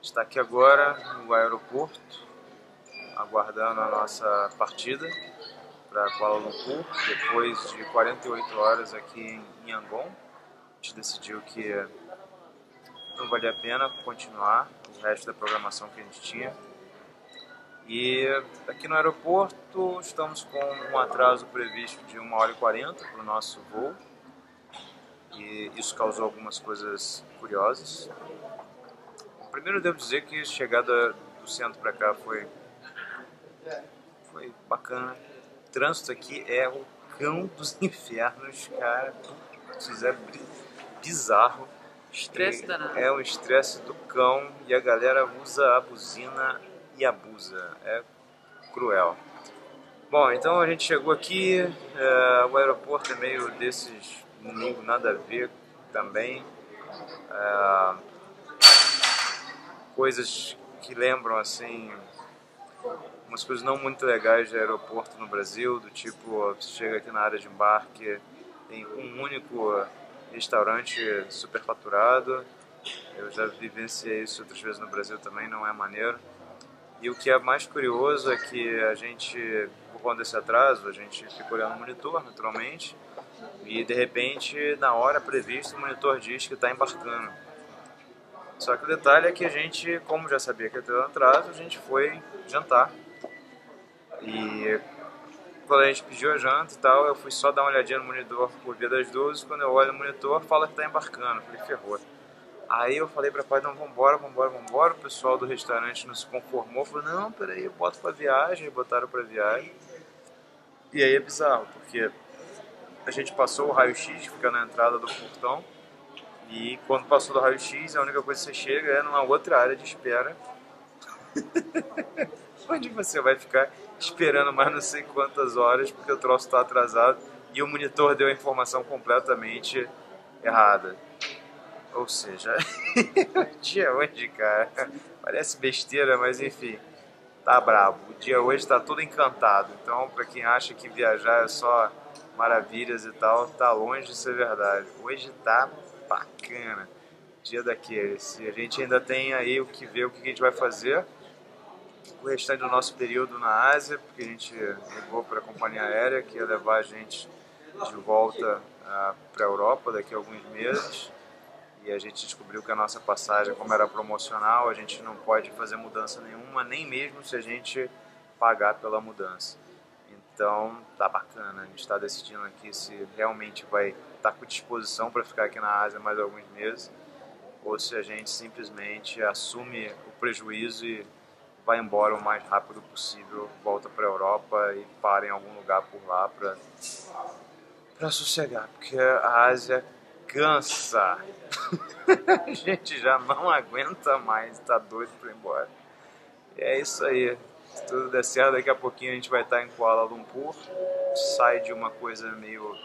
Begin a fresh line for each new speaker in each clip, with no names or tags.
Está aqui agora no aeroporto, aguardando a nossa partida para Kuala Lumpur, depois de 48 horas aqui em Yangon. A gente decidiu que não valia a pena continuar o resto da programação que a gente tinha. E aqui no aeroporto estamos com um atraso previsto de 1h40 para o nosso voo. E isso causou algumas coisas curiosas. Primeiro eu devo dizer que a chegada do centro para cá foi bacana. O trânsito aqui é o cão dos infernos, cara. Isso é bizarro.
Estresse danado.
É um estresse do cão e a galera usa a buzina e abusa. É cruel. Bom, então a gente chegou aqui, o aeroporto é meio desses, meio nada a ver também. Coisas que lembram assim, umas coisas não muito legais de aeroporto no Brasil, do tipo, você chega aqui na área de embarque, tem um único restaurante superfaturado. Eu já vivenciei isso outras vezes no Brasil também, não é maneiro. E o que é mais curioso é que a gente, por conta desse atraso, a gente fica olhando o monitor, naturalmente, e de repente, na hora prevista, o monitor diz que está embarcando. Só que o detalhe é que a gente, como já sabia que ia ter um atraso, a gente foi jantar. E quando a gente pediu a janta e tal, eu fui só dar uma olhadinha no monitor por via das dúvidas. Quando eu olho no monitor, fala que está embarcando. Eu falei, ferrou. Aí eu falei pra pai, não, vambora. O pessoal do restaurante não se conformou, falou, não, peraí, eu boto pra viagem, botaram pra viagem. E aí é bizarro, porque a gente passou o raio-x, que fica na entrada do portão, e quando passou do raio-x, a única coisa que você chega é numa outra área de espera, onde você vai ficar esperando mais não sei quantas horas, porque o troço está atrasado, e o monitor deu a informação completamente errada. Ou seja, o dia hoje, cara, parece besteira, mas enfim, tá brabo. O dia hoje tá todo encantado. Então, pra quem acha que viajar é só maravilhas e tal, tá longe de ser verdade. Hoje tá bacana. Dia daqueles. E a gente ainda tem aí o que ver, o que a gente vai fazer. O restante do nosso período na Ásia, porque a gente ligou para a companhia aérea que ia levar a gente de volta para a Europa daqui a alguns meses. E a gente descobriu que a nossa passagem, como era promocional, a gente não pode fazer mudança nenhuma, nem mesmo se a gente pagar pela mudança. Então, tá bacana. A gente está decidindo aqui se realmente vai estar com disposição para ficar aqui na Ásia mais alguns meses, ou se a gente simplesmente assume o prejuízo e vai embora o mais rápido possível, volta para a Europa e para em algum lugar por lá para sossegar, porque a Ásia cansa. A gente já não aguenta mais, tá doido para ir embora. E é isso aí. Se tudo der certo, daqui a pouquinho a gente vai estar em Kuala Lumpur. Sai de uma coisa meio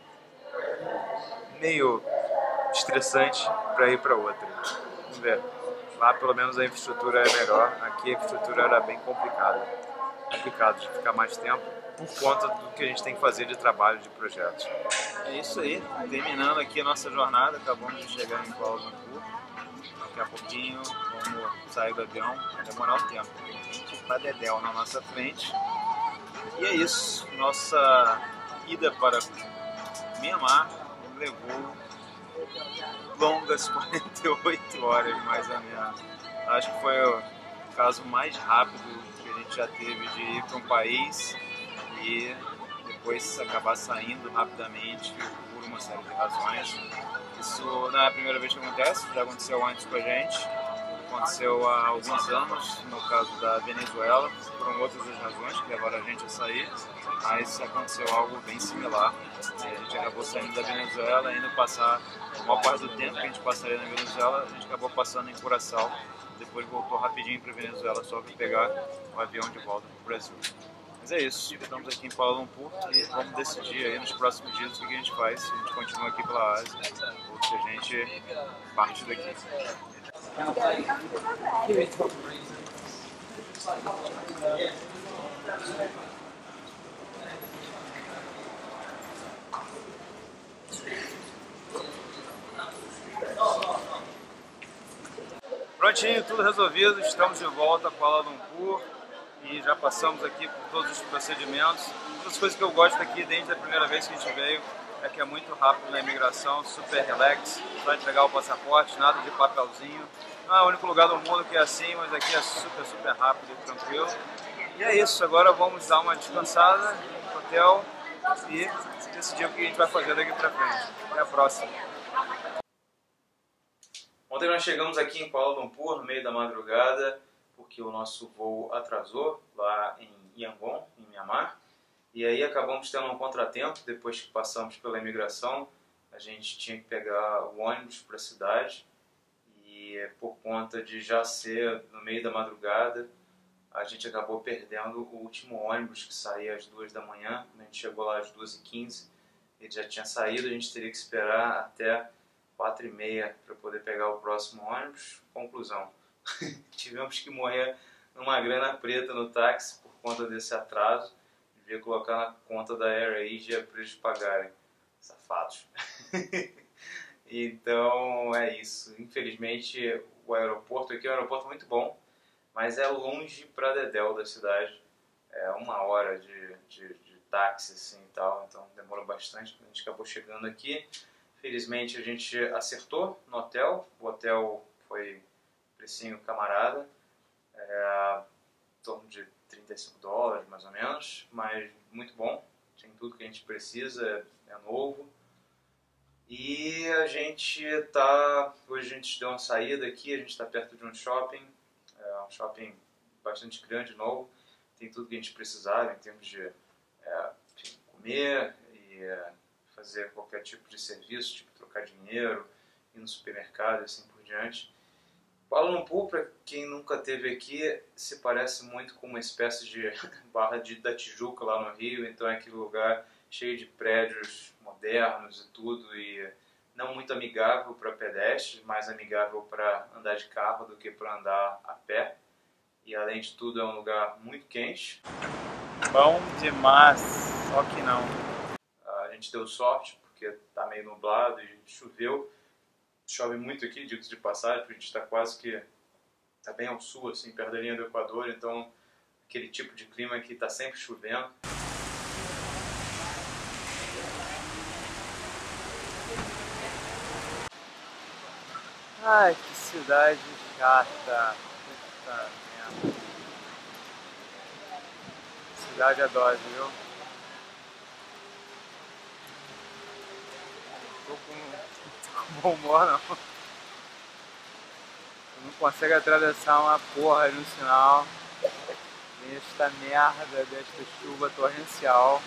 estressante para ir para outra. Vamos ver. Lá pelo menos a infraestrutura é melhor. Aqui a infraestrutura era bem complicada. Complicado de ficar mais tempo por conta do que a gente tem que fazer de trabalho, de projetos. É isso aí, terminando aqui a nossa jornada, acabamos de chegar em Kuala Lumpur. Daqui a pouquinho vamos sair do avião, vai demorar um tempo, tem gente pra dedéu na nossa frente. E é isso, nossa ida para Mianmar levou longas 48 horas mais ou menos. Acho que foi o caso mais rápido que a gente já teve de ir para um país e depois acabar saindo rapidamente por uma série de razões. Isso não é a primeira vez que acontece, já aconteceu antes com a gente, aconteceu há alguns anos, no caso da Venezuela, foram outras as razões que levaram a gente a sair, mas aconteceu algo bem similar. A gente acabou saindo da Venezuela, indo passar, a maior parte do tempo que a gente passaria na Venezuela, a gente acabou passando em Curaçao, depois voltou rapidinho para a Venezuela só para pegar o avião de volta para o Brasil. Mas é isso, estamos aqui em Kuala Lumpur e vamos decidir aí nos próximos dias o que a gente faz, se a gente continua aqui pela Ásia ou se a gente parte daqui. Prontinho, tudo resolvido, estamos de volta a Kuala Lumpur e já passamos aqui por todos os procedimentos. Uma das coisas que eu gosto aqui desde a primeira vez que a gente veio é que é muito rápido na imigração, super relax, só entregar o passaporte, nada de papelzinho. Não é o único lugar do mundo que é assim, mas aqui é super rápido e tranquilo. E é isso, agora vamos dar uma descansada no hotel e decidir o que a gente vai fazer daqui pra frente. Até a próxima. Ontem nós chegamos aqui em Kuala Lumpur no meio da madrugada porque o nosso voo atrasou lá em Yangon, em Myanmar. E aí acabamos tendo um contratempo depois que passamos pela imigração. A gente tinha que pegar o ônibus para a cidade e por conta de já ser no meio da madrugada, a gente acabou perdendo o último ônibus que saía às 2 da manhã. A gente chegou lá às 2h15, ele já tinha saído, a gente teria que esperar até 4h30 para poder pegar o próximo ônibus. Conclusão, tivemos que morrer numa grana preta no táxi por conta desse atraso. Devia colocar na conta da AirAsia para eles pagarem. Safados. Então é isso. Infelizmente o aeroporto aqui é um aeroporto muito bom, mas é longe pra dedéu da cidade. É 1 hora de táxi assim e tal, então demorou bastante. A gente acabou chegando aqui. Felizmente a gente acertou no hotel. O hotel foi precinho camarada, em torno de $35 mais ou menos, mas muito bom. Tem tudo que a gente precisa, é novo. E a gente hoje a gente deu uma saída aqui, a gente está perto de um shopping, um shopping bastante grande, novo. Tem tudo que a gente precisava em termos de enfim, comer e fazer qualquer tipo de serviço, tipo trocar dinheiro, ir no supermercado e assim por diante. Kuala Lumpur, para quem nunca esteve aqui, se parece muito com uma espécie de Barra da Tijuca lá no Rio, então é aquele lugar cheio de prédios modernos e tudo, e não muito amigável para pedestres, mais amigável para andar de carro do que para andar a pé. E além de tudo é um lugar muito quente. Bom demais, só que não. A gente deu sorte porque está meio nublado e choveu. Chove muito aqui, digo de passagem, porque a gente está quase que tá bem ao sul, assim, perto da linha do Equador, então aquele tipo de clima que está sempre chovendo. Ai, que cidade chata. Puta merda. Cidade a dose, viu? Tô com bom humor, não. Tu não consegue atravessar uma porra de um sinal nesta merda, desta chuva torrencial.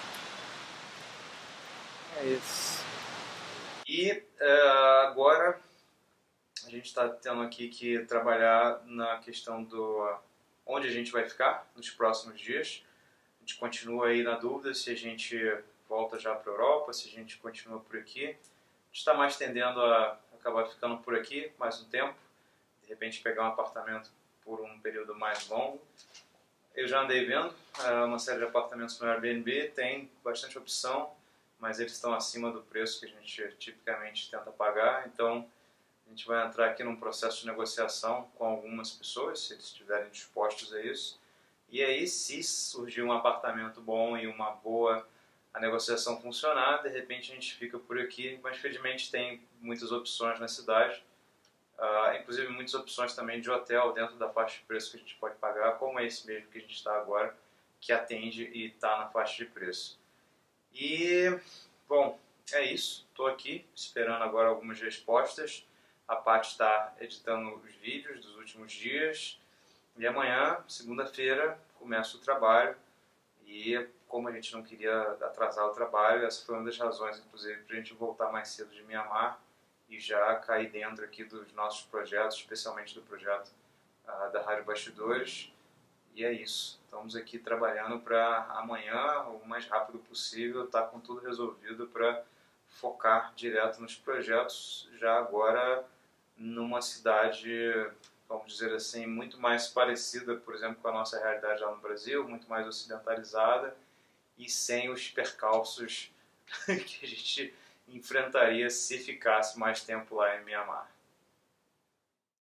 É isso. E agora a gente está tendo aqui que trabalhar na questão do onde a gente vai ficar nos próximos dias. A gente continua aí na dúvida se a gente volta já para a Europa, se a gente continua por aqui. A gente está mais tendendo a acabar ficando por aqui mais um tempo, de repente pegar um apartamento por um período mais longo. Eu já andei vendo uma série de apartamentos no Airbnb, tem bastante opção, mas eles estão acima do preço que a gente tipicamente tenta pagar, então a gente vai entrar aqui num processo de negociação com algumas pessoas, se eles estiverem dispostos a isso. E aí, se surgir um apartamento bom e uma boa a negociação funcionar, de repente a gente fica por aqui, mas felizmente tem muitas opções na cidade, inclusive muitas opções também de hotel dentro da faixa de preço que a gente pode pagar, como é esse mesmo que a gente está agora, que atende e está na faixa de preço. E, bom, é isso. Estou aqui esperando agora algumas respostas. A Paty está editando os vídeos dos últimos dias. E amanhã, segunda-feira, começa o trabalho. E como a gente não queria atrasar o trabalho, essa foi uma das razões, inclusive, para a gente voltar mais cedo de Myanmar e já cair dentro aqui dos nossos projetos, especialmente do projeto da Rádio Bastidores. E é isso. Estamos aqui trabalhando para amanhã, o mais rápido possível, estar com tudo resolvido para focar direto nos projetos, já agora numa cidade, vamos dizer assim, muito mais parecida, por exemplo, com a nossa realidade lá no Brasil, muito mais ocidentalizada e sem os percalços que a gente enfrentaria se ficasse mais tempo lá em Myanmar.